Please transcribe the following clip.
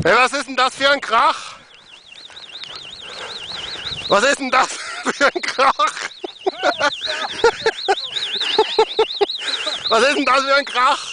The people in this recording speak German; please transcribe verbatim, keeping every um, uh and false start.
Hey, was ist denn das für ein Krach? Was ist denn das für ein Krach? Was ist denn das für ein Krach?